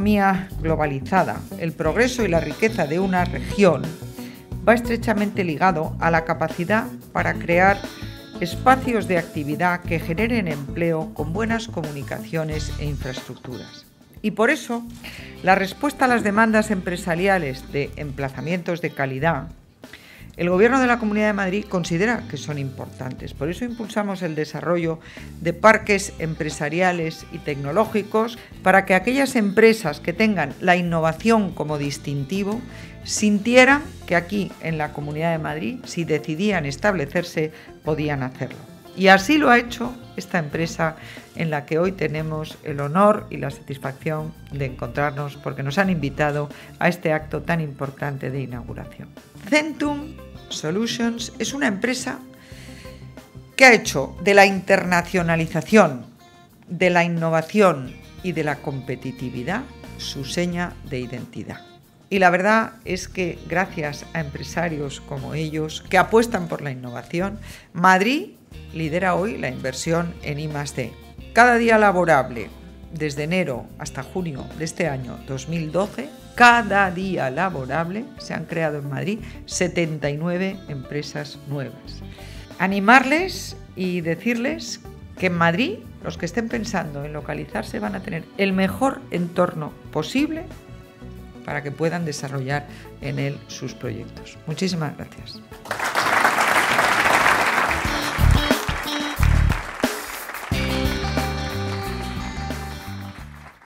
economía globalizada, el progreso y la riqueza de una región va estrechamente ligado a la capacidad para crear espacios de actividad que generen empleo con buenas comunicaciones e infraestructuras. Y por eso, la respuesta a las demandas empresariales de emplazamientos de calidad, el Gobierno de la Comunidad de Madrid considera que son importantes. Por eso impulsamos el desarrollo de parques empresariales y tecnológicos para que aquellas empresas que tengan la innovación como distintivo sintieran que aquí en la Comunidad de Madrid, si decidían establecerse, podían hacerlo. Y así lo ha hecho esta empresa en la que hoy tenemos el honor y la satisfacción de encontrarnos porque nos han invitado a este acto tan importante de inauguración. Centum Solutions es una empresa que ha hecho de la internacionalización, de la innovación y de la competitividad su seña de identidad. Y la verdad es que gracias a empresarios como ellos que apuestan por la innovación, Madrid lidera hoy la inversión en I+D. Cada día laborable, desde enero hasta junio de este año 2012, cada día laborable se han creado en Madrid 79 empresas nuevas. Animarles y decirles que en Madrid los que estén pensando en localizarse van a tener el mejor entorno posible para que puedan desarrollar en él sus proyectos. Muchísimas gracias.